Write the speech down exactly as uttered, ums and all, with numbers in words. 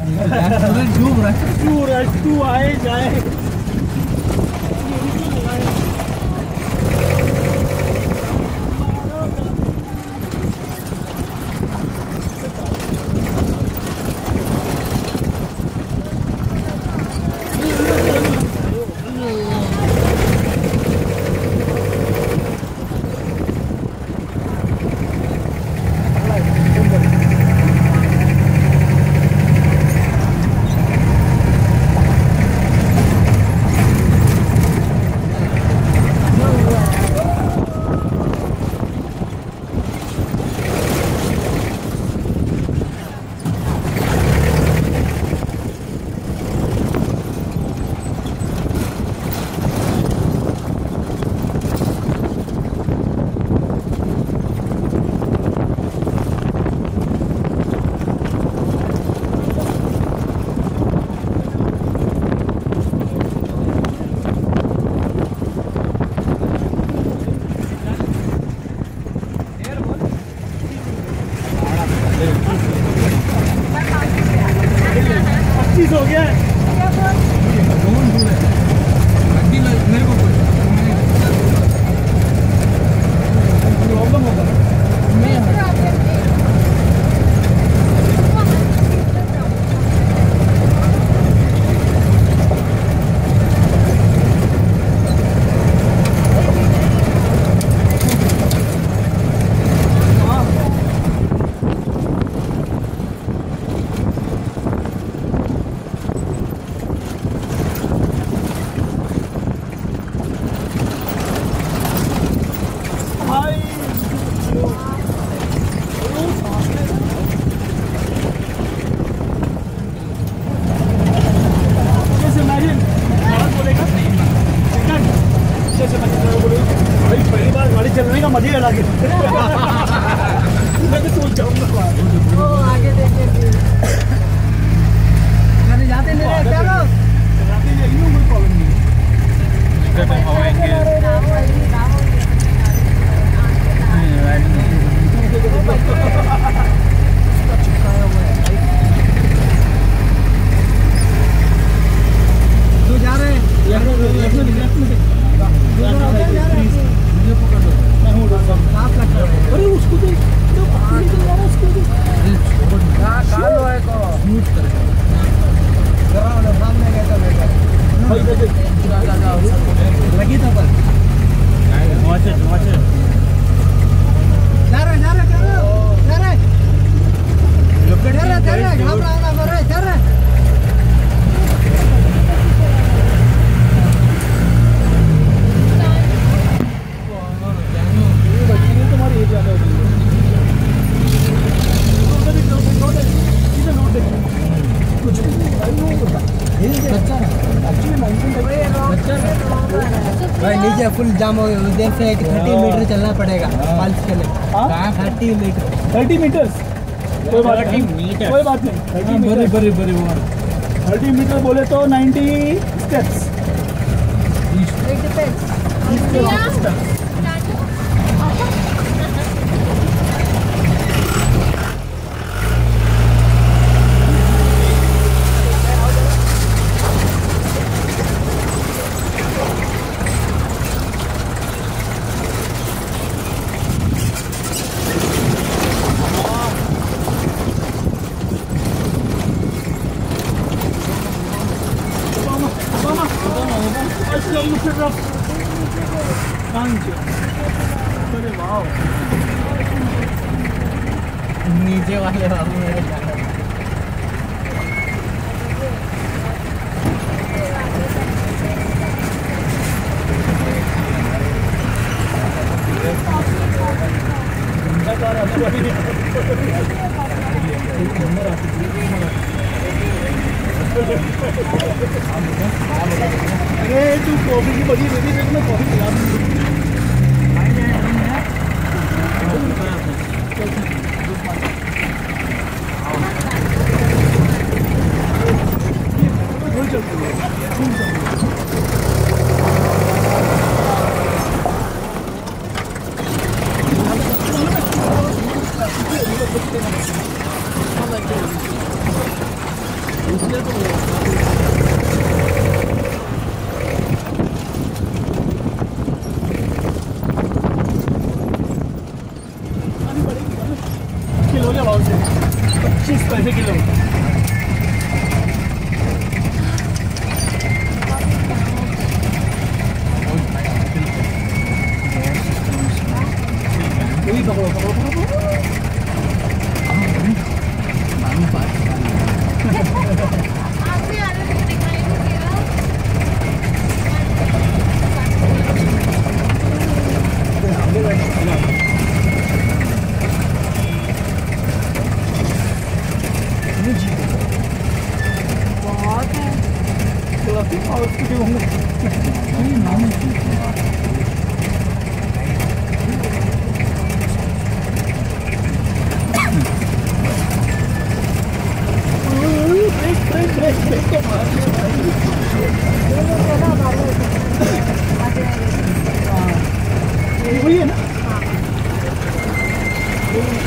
डूब रहा है, टू रश टू आए जाए। पच्चीस हो गया है। प्रॉब्लम होगा पहली बार गाड़ी चलने का मजा अलग है। मैं तो सोच जाऊंगा वो आगे देखे जाते नहीं रहे चलो जाते जाइए कोई प्रॉब्लम नहीं है। हवाएंगे तो जा रहे हैं अरे उसको तो उसको लगी था पर watch it watch it जा रहे जा रहे जा रहे जा रहे जा रहे घबरा ना रहे जा रहे तुम्हारी एज ज्यादा होगी कुछ भाई नीचे फुल जाम हो गया उधर से थर्टी मीटर चलना पड़ेगा पाल्स के लिए थर्टी मीटर थर्टी मीटर्स कोई बात नहीं कोई बात नहीं बड़े बड़े बड़े थर्टी मीटर बोले तो नाइन्टी स्टेप्स नीचे वाले बाबू मेरे अरे तू कॉफी की बड़ी रेडी देख मैं कॉफी पिला दूंगी ले तो किलो के भाव से पच्चीस पैसे किलो। पकड़ो पकड़ो वही है ना।